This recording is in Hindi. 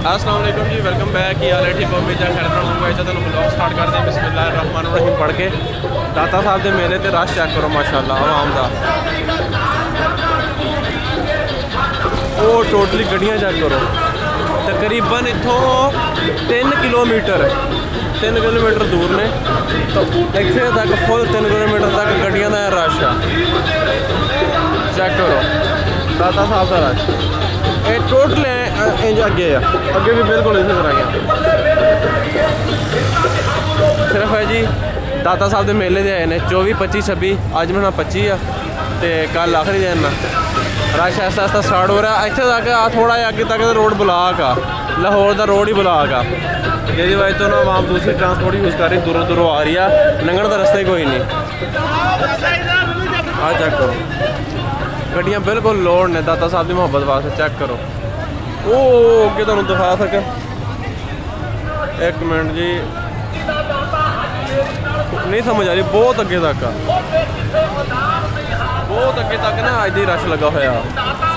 अस्सलाम वालेकुम जी, वेलकम बैक। की हाल है? ठीक हो? मैं खैर रहूँगा। तुम ब्लॉग स्टार्ट करते हैं बिस्मिल्लाहिर्रहमानिर्रहीम पढ़ के। दाता साहब के मेले ते रश चेक करो माशाल्लाह आवाम का। वो टोटली गड्डियाँ चेक करो। तकरीबन इतों 3 किलोमीटर दूर ने तो इतने तक फुल 3 किलोमीटर तक गड्डियाँ का रश है। चेक करो दाता साहब का रश। ये टोटल इंज अगे भी बिल्कुल इसी तरह है। सिर्फ है जी दाता साहब के मेले दे आए ने 24, 25, 26 अज महीना 25 आ तो कल आखिरी दिन रश ऐसा ऐसा स्टार्ट हो रहा है। इतने तक थोड़ा अगे तक रोड ब्लॉक आ, लाहौर का रोड ही ब्लॉक आ, जिसकी वजह तो ना आवाम दूसरी ट्रांसपोर्ट यूज़ कर रही, दूरों दूरों आ रही है। लंघन का रास्ता ही कोई नहीं। आ चेक करो गड्डियाँ बिल्कुल लोड ने दाता साहब की मुहब्बत वास्ते। चेक करो वो अगे तुम दिखा सके। एक मिनट जी, नहीं समझ आ रही। बहुत अगे तक ना अज ही रश लगा होया।